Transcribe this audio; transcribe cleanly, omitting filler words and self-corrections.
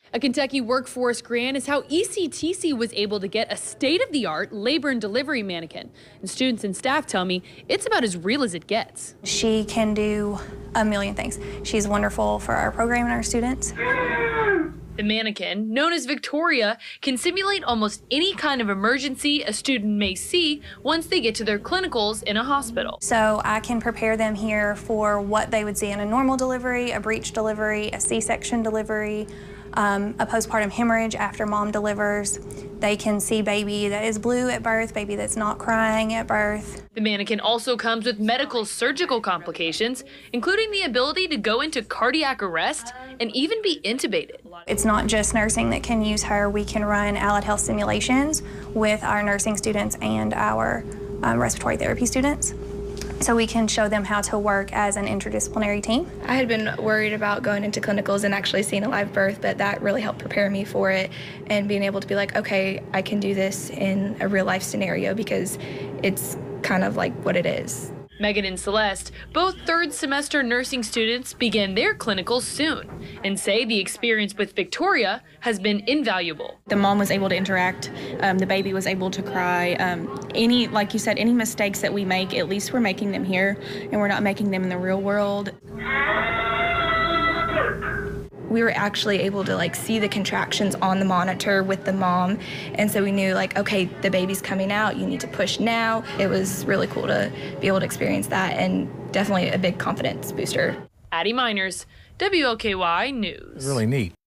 A Kentucky workforce grant is how ECTC was able to get a state-of-the-art labor and delivery mannequin. And students and staff tell me it's about as real as it gets. She can do a million things. She's wonderful for our program and our students. The mannequin, known as Victoria, can simulate almost any kind of emergency a student may see once they get to their clinicals in a hospital. So I can prepare them here for what they would see in a normal delivery, a breech delivery, a C-section delivery, a postpartum hemorrhage after mom delivers. They can see baby that is blue at birth, baby that's not crying at birth. The mannequin also comes with medical surgical complications, including the ability to go into cardiac arrest and even be intubated. It's not just nursing that can use her. We can run allied health simulations with our nursing students and our respiratory therapy students. So we can show them how to work as an interdisciplinary team. I had been worried about going into clinicals and actually seeing a live birth, but that really helped prepare me for it and being able to be like, okay, I can do this in a real life scenario because it's kind of like what it is. Megan and Celeste, both third semester nursing students, begin their clinicals soon and say the experience with Victoria has been invaluable. The mom was able to interact, the baby was able to cry. Like you said, any mistakes that we make, at least we're making them here and we're not making them in the real world. We were actually able to see the contractions on the monitor with the mom, and so we knew okay, the baby's coming out, you need to push now. It was really cool to be able to experience that and definitely a big confidence booster. Addie Miners, WLKY News. Really neat.